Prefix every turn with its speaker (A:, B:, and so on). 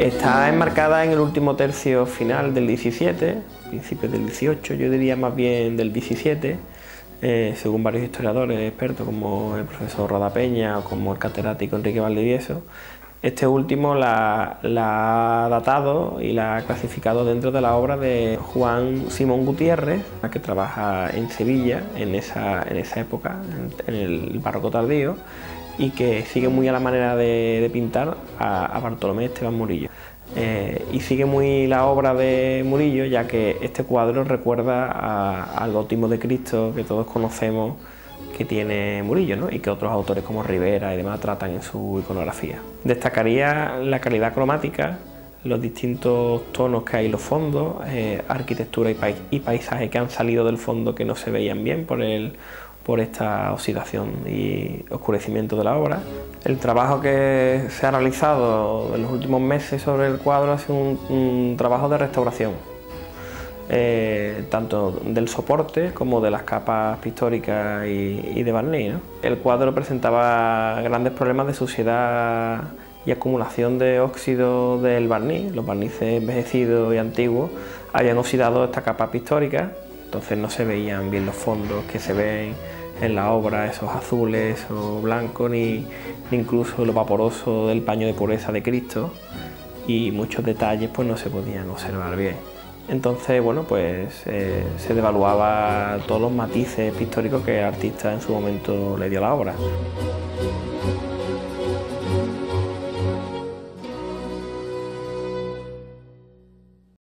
A: Está enmarcada en el último tercio final del 17, principios del 18, yo diría más bien del 17, según varios historiadores expertos como el profesor Roda Peña o como el catedrático Enrique Valdivieso. Este último la ha datado y la ha clasificado dentro de la obra de Juan Simón Gutiérrez, que trabaja en Sevilla en esa época, en el barroco tardío, y que sigue muy a la manera de pintar a Bartolomé Esteban Murillo. Y sigue muy la obra de Murillo, ya que este cuadro recuerda al bautismo de Cristo que todos conocemos que tiene Murillo, ¿no? Y que otros autores como Rivera y demás tratan en su iconografía. Destacaría la calidad cromática, los distintos tonos que hay en los fondos, arquitectura y paisaje que han salido del fondo que no se veían bien por esta oxidación y oscurecimiento de la obra. El trabajo que se ha realizado en los últimos meses sobre el cuadro ha sido un trabajo de restauración, tanto del soporte como de las capas pictóricas y de barniz, ¿no? El cuadro presentaba grandes problemas de suciedad y acumulación de óxido del barniz. Los barnices envejecidos y antiguos habían oxidado esta capa pictórica, entonces no se veían bien los fondos que se ven en la obra, esos azules, esos blancos, ni incluso lo vaporoso del paño de pureza de Cristo, y muchos detalles pues no se podían observar bien. Entonces, bueno, pues se devaluaba todos los matices pictóricos que el artista en su momento le dio a la obra.